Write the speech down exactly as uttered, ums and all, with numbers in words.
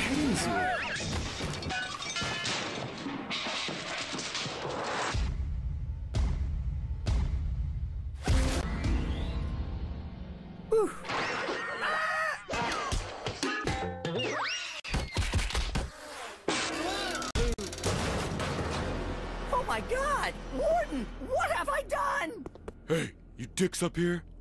petting zoo. Whew. Oh my God! Warden, what have I done? Hey, you dicks up here?